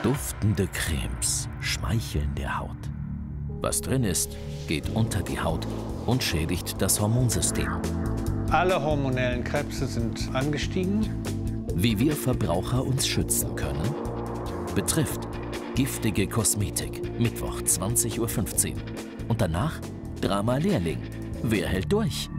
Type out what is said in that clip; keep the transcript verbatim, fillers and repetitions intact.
Duftende Cremes schmeicheln der Haut. Was drin ist, geht unter die Haut und schädigt das Hormonsystem. Alle hormonellen Krebse sind angestiegen. Wie wir Verbraucher uns schützen können? Betrifft giftige Kosmetik, Mittwoch zwanzig Uhr fünfzehn. Und danach Drama Lehrling. Wer hält durch?